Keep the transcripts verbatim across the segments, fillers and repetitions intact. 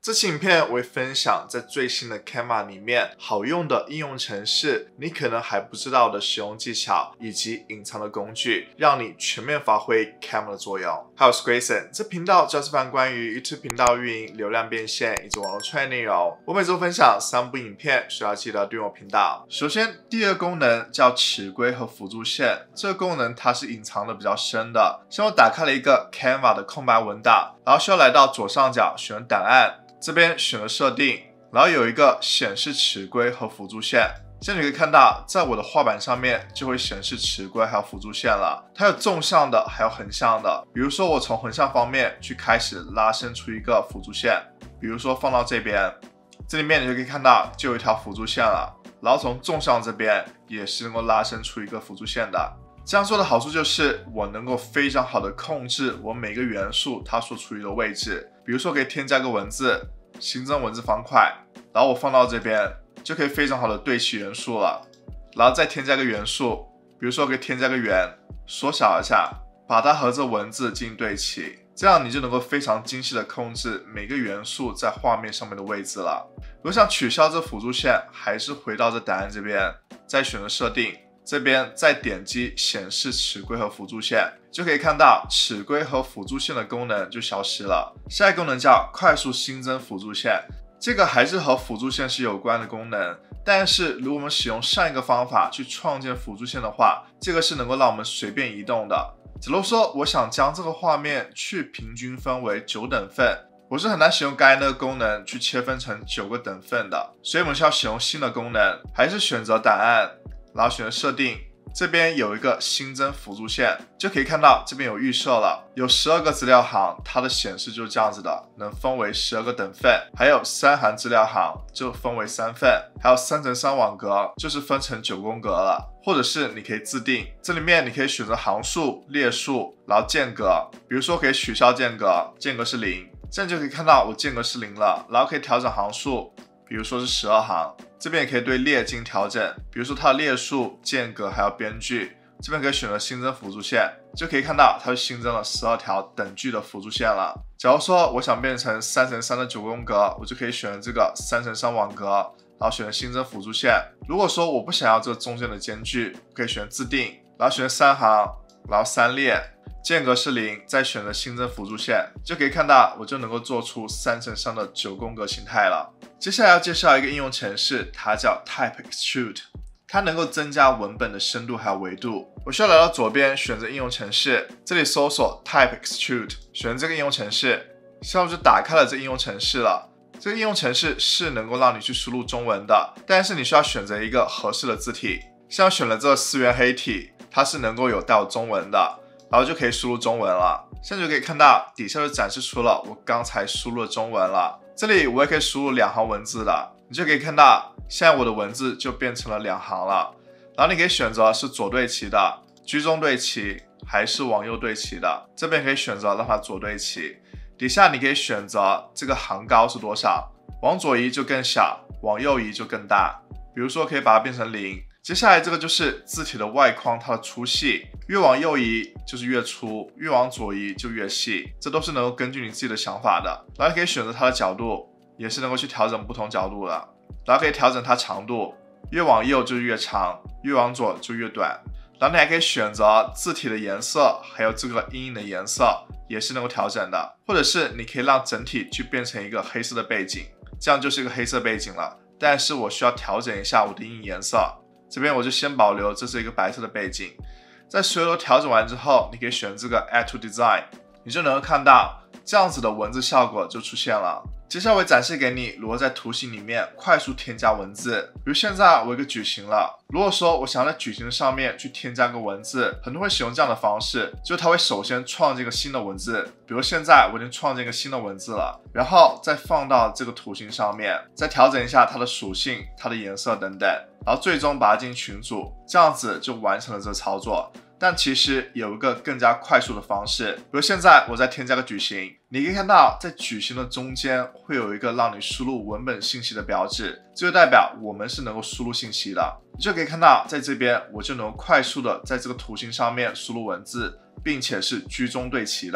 这期影片我会分享在最新的 Canva 里面好用的应用程式，你可能还不知道的使用技巧以及隐藏的工具，让你全面发挥 Canva 的作用。还有 Grayson， 这频道主要是分关于 YouTube 频道运营、流量变现以及网络创业内容。我每周分享三部影片，需要记得订阅我频道。首先，第二个功能叫尺规和辅助线，这个功能它是隐藏的比较深的。先我打开了一个 Canva 的空白文档，然后需要来到左上角选档案。这边选了设定，然后有一个显示尺规和辅助线。现在你可以看到，在我的画板上面就会显示尺规还有辅助线了。它有纵向的，还有横向的。比如说我从横向方面去开始拉伸出一个辅助线，比如说放到这边，这里面你就可以看到就有一条辅助线了。然后从纵向这边也是能够拉伸出一个辅助线的。这样做的好处就是我能够非常好的控制我每个元素它所处于的位置。比如说可以添加个文字，新增文字方块，然后我放到这边就可以非常好的对齐元素了。然后再添加个元素，比如说可以添加个圆，缩小一下，把它和这文字进行对齐，这样你就能够非常精细的控制每个元素在画面上面的位置了。如果想取消这辅助线，还是回到这档案这边，再选择设定。这边再点击显示尺规和辅助线，就可以看到尺规和辅助线的功能就消失了。下一个功能叫快速新增辅助线，这个还是和辅助线是有关的功能，但是如果我们使用上一个方法去创建辅助线的话，这个是能够让我们随便移动的。假如说我想将这个画面去平均分为九等份，我是很难使用该那个功能去切分成九个等份的，所以我们需要使用新的功能，还是选择档案，然后选择设定，这边有一个新增辅助线，就可以看到这边有预设了，有十二个资料行，它的显示就是这样子的，能分为十二个等份，还有三行资料行就分为三份，还有三乘三网格就是分成九宫格了，或者是你可以自定，这里面你可以选择行数、列数，然后间隔，比如说可以取消间隔，间隔是零，这样就可以看到我间隔是零了，然后可以调整行数，比如说是十二行。这边也可以对列进行调整，比如说它的列数、间隔还有编剧，这边可以选择新增辅助线，就可以看到它就新增了十二条等距的辅助线了。假如说我想变成三乘三的九宫格，我就可以选择这个三乘三网格，然后选择新增辅助线。如果说我不想要这个中间的间距，可以选自定，然后选择三行，然后三列，间隔是零，再选择新增辅助线，就可以看到我就能够做出三乘三的九宫格形态了。接下来要介绍一个应用程式，它叫 Type Extrude， 它能够增加文本的深度还有维度。我需要来到左边选择应用程式，这里搜索 Type Extrude， 选择这个应用程式，现在我就打开了这应用程式了。这个应用程式是能够让你去输入中文的，但是你需要选择一个合适的字体，像我选了这个思源黑体，它是能够有带有中文的，然后就可以输入中文了。现在就可以看到底下就展示出了我刚才输入的中文了。这里我也可以输入两行文字的，你就可以看到现在我的文字就变成了两行了。然后你可以选择是左对齐的、居中对齐还是往右对齐的，这边可以选择让它左对齐。底下你可以选择这个行高是多少，往左移就更小，往右移就更大。比如说可以把它变成零。接下来这个就是字体的外框，它的粗细，越往右移就是越粗，越往左移就越细，这都是能够根据你自己的想法的。然后可以选择它的角度，也是能够去调整不同角度的。然后可以调整它长度，越往右就越长，越往左就越短。然后你还可以选择字体的颜色，还有这个阴影的颜色，也是能够调整的。或者是你可以让整体去变成一个黑色的背景，这样就是一个黑色背景了。但是我需要调整一下我的阴影颜色。这边我就先保留这是一个白色的背景，在所有都调整完之后，你可以选这个 Add to Design， 你就能够看到这样子的文字效果就出现了。接下来我展示给你如何在图形里面快速添加文字。比如现在我有一个矩形了，如果说我想在矩形上面去添加个文字，很多人会使用这样的方式，就是它会首先创建一个新的文字，比如现在我已经创建一个新的文字了，然后再放到这个图形上面，再调整一下它的属性、它的颜色等等，然后最终把它进行群组，这样子就完成了这个操作。但其实有一个更加快速的方式，比如现在我再添加个矩形，你可以看到在矩形的中间会有一个让你输入文本信息的标志，这就代表我们是能够输入信息的。你就可以看到在这边我就能快速的在这个图形上面输入文字，并且是居中对齐的。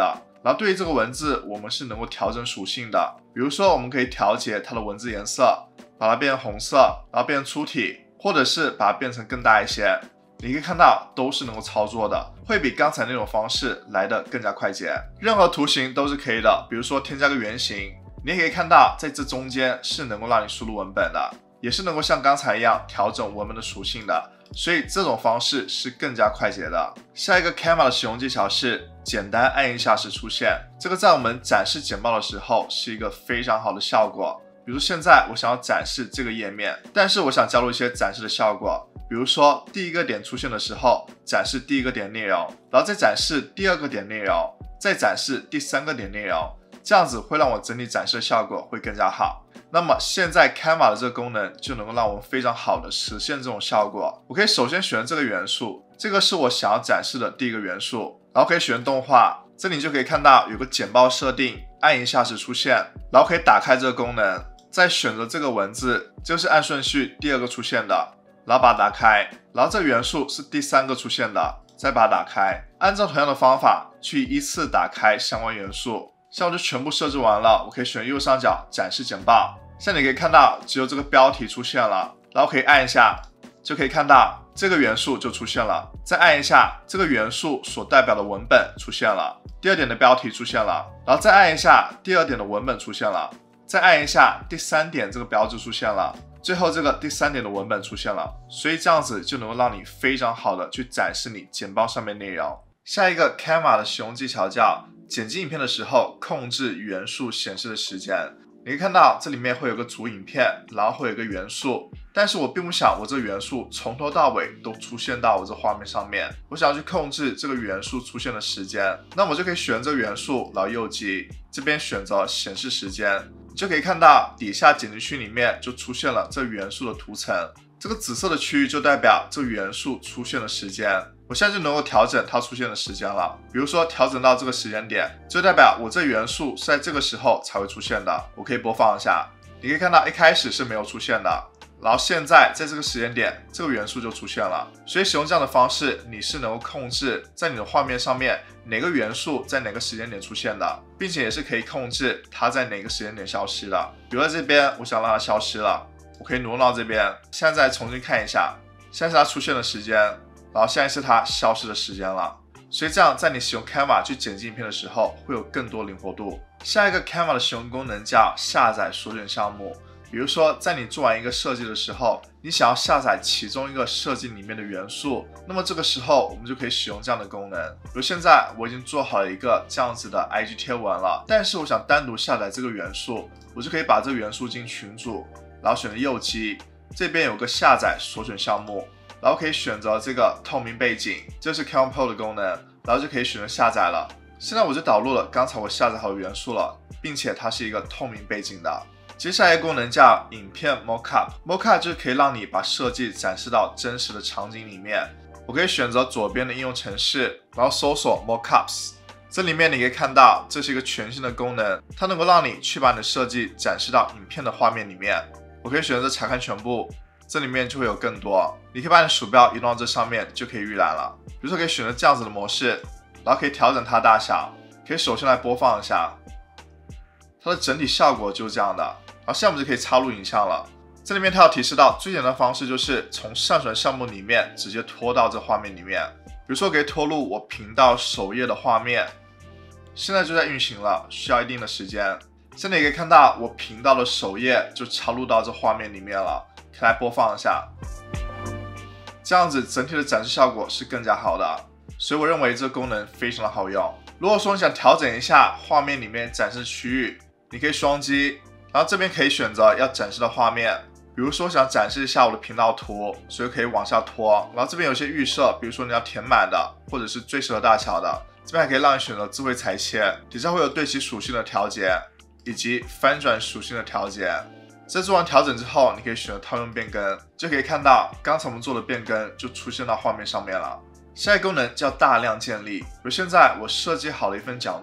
然后对于这个文字，我们是能够调整属性的。比如说，我们可以调节它的文字颜色，把它变成红色，然后变成粗体，或者是把它变成更大一些。你可以看到都是能够操作的，会比刚才那种方式来得更加快捷。任何图形都是可以的，比如说添加个圆形，你也可以看到在这中间是能够让你输入文本的，也是能够像刚才一样调整文本的属性的。所以这种方式是更加快捷的。下一个 Canva 的使用技巧是简单按一下时出现，这个在我们展示简报的时候是一个非常好的效果。比如现在我想要展示这个页面，但是我想加入一些展示的效果，比如说第一个点出现的时候展示第一个点内容，然后再展示第二个点内容，再展示第三个点内容，这样子会让我整体展示的效果会更加好。那么现在 Canva 的这个功能就能够让我们非常好的实现这种效果。我可以首先选这个元素，这个是我想要展示的第一个元素，然后可以选动画，这里就可以看到有个简报设定，按一下时出现，然后可以打开这个功能，再选择这个文字，就是按顺序第二个出现的，然后把它打开，然后这个元素是第三个出现的，再把它打开，按照同样的方法去依次打开相关元素。像我就全部设置完了，我可以选右上角展示简报，像你可以看到只有这个标题出现了，然后可以按一下就可以看到这个元素就出现了，再按一下这个元素所代表的文本出现了，第二点的标题出现了，然后再按一下第二点的文本出现了，再按一下第三点这个标志出现了，最后这个第三点的文本出现了。所以这样子就能够让你非常好的去展示你简报上面内容。下一个 Canva 的使用技巧叫剪辑影片的时候控制元素显示的时间。你可以看到这里面会有个主影片，然后会有一个元素，但是我并不想我这个元素从头到尾都出现到我这画面上面，我想要去控制这个元素出现的时间，那我就可以选这个元素，然后右击这边选择显示时间，你就可以看到底下剪辑区里面就出现了这元素的图层，这个紫色的区域就代表这个元素出现的时间。我现在就能够调整它出现的时间了，比如说调整到这个时间点，就代表我这元素是在这个时候才会出现的。我可以播放一下，你可以看到一开始是没有出现的，然后现在在这个时间点这个元素就出现了。所以使用这样的方式，你是能够控制在你的画面上面哪个元素在哪个时间点出现的，并且也是可以控制它在哪个时间点消失的。比如在这边我想让它消失了，我可以挪到这边，现在重新看一下，现在是它出现的时间，然后现在是它消失的时间了。所以这样在你使用 Canva 去剪辑影片的时候会有更多灵活度。下一个 Canva 的使用功能叫下载锁选项目。比如说在你做完一个设计的时候，你想要下载其中一个设计里面的元素，那么这个时候我们就可以使用这样的功能。比如现在我已经做好了一个这样子的 I G 贴文了，但是我想单独下载这个元素，我就可以把这个元素进群组，然后选择右击，这边有个下载锁选项目，然后可以选择这个透明背景，这是 Canva Pro 的功能，然后就可以选择下载了。现在我就导入了刚才我下载好的元素了，并且它是一个透明背景的。接下来一个功能叫影片 Mockup，Mockup 就是可以让你把设计展示到真实的场景里面。我可以选择左边的应用程式，然后搜索 Mockups， 这里面你可以看到这是一个全新的功能，它能够让你去把你的设计展示到影片的画面里面。我可以选择查看全部，这里面就会有更多，你可以把你的鼠标移动到这上面就可以预览了。比如说可以选择这样子的模式，然后可以调整它大小，可以首先来播放一下，它的整体效果就是这样的。然后现在我们就可以插入影像了，这里面它要提示到最简单的方式就是从上传项目里面直接拖到这画面里面。比如说可以拖入我频道首页的画面，现在就在运行了，需要一定的时间。现在也可以看到我频道的首页就插入到这画面里面了，可以来播放一下，这样子整体的展示效果是更加好的。所以我认为这个功能非常的好用。如果说你想调整一下画面里面展示区域，你可以双击，然后这边可以选择要展示的画面，比如说想展示一下我的频道图，所以可以往下拖，然后这边有些预设，比如说你要填满的，或者是最适合大小的，这边还可以让你选择智慧裁切，底下会有对齐属性的调节，以及翻转属性的调节。在做完调整之后，你可以选择套用变更，就可以看到刚才我们做的变更就出现到画面上面了。下一个功能叫大量建立，比如现在我设计好了一份奖状，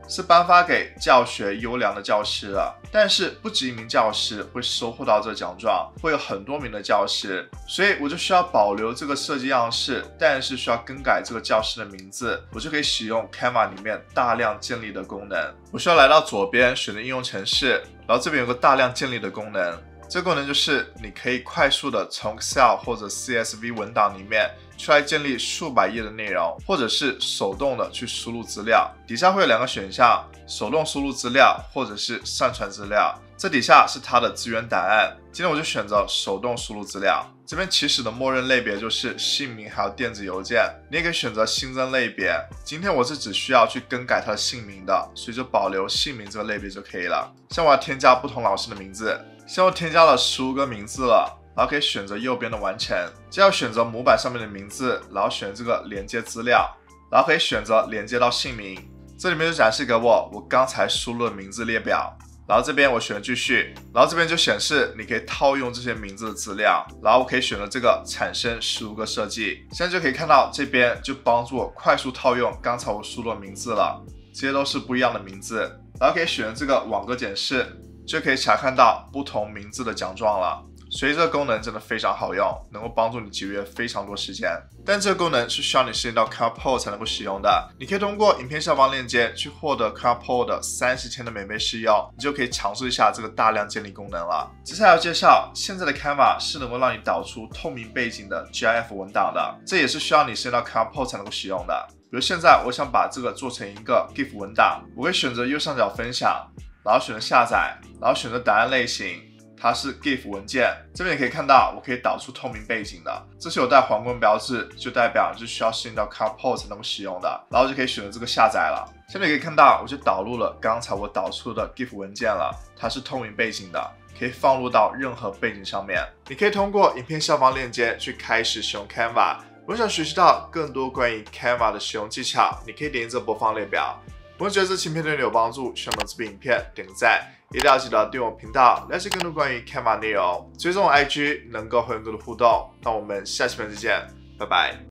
是颁发给教学优良的教师的，但是不止一名教师会收获到这个奖状，会有很多名的教师，所以我就需要保留这个设计样式，但是需要更改这个教师的名字，我就可以使用 Canva 里面大量建立的功能。我需要来到左边选择应用程式，然后这边有个大量建立的功能，这个功能就是你可以快速的从 Excel 或者 C S V 文档里面出来建立数百页的内容，或者是手动的去输入资料。底下会有两个选项，手动输入资料或者是上传资料。这底下是它的资源档案，今天我就选择手动输入资料。这边起始的默认类别就是姓名还有电子邮件，你也可以选择新增类别。今天我是只需要去更改它的姓名的，所以就保留姓名这个类别就可以了。像我要添加不同老师的名字，像我添加了十五个名字了，然后可以选择右边的完成，接着选择模板上面的名字，然后选这个连接资料，然后可以选择连接到姓名，这里面就展示给我我刚才输入的名字列表，然后这边我选继续，然后这边就显示你可以套用这些名字的资料，然后我可以选择这个产生十五个设计，现在就可以看到这边就帮助我快速套用刚才我输入的名字了，这些都是不一样的名字，然后可以选择这个网格检视，就可以查看到不同名字的奖状了。所以这个功能真的非常好用，能够帮助你节约非常多时间。但这个功能是需要你申请到 Canva Pro 才能够使用的。你可以通过影片下方链接去获得 Canva Pro 的三十天的免费试用，你就可以尝试一下这个大量建立功能了。接下来要介绍，现在的 Canva 是能够让你导出透明背景的 G I F 文档的，这也是需要你申请到 Canva Pro 才能够使用的。比如现在我想把这个做成一个 GIF 文档，我会选择右上角分享，然后选择下载，然后选择档案类型。它是 GIF 文件，这边也可以看到我可以导出透明背景的，这是有带皇冠标志，就代表你是需要申请到 Canva Pro 才能够使用的，然后就可以选择这个下载了。下面可以看到我就导入了刚才我导出的 GIF 文件了，它是透明背景的，可以放入到任何背景上面。你可以通过影片下方链接去开始使用 Canva。如果想学习到更多关于 Canva 的使用技巧，你可以点击这播放列表。如果觉得这期影片对你有帮助，希望把这部影片点个赞，一定要记得订阅我频道，了解更多关于 Canva 内容，追踪我 I G， 能够和更多的互动。那我们下期片再见，拜拜。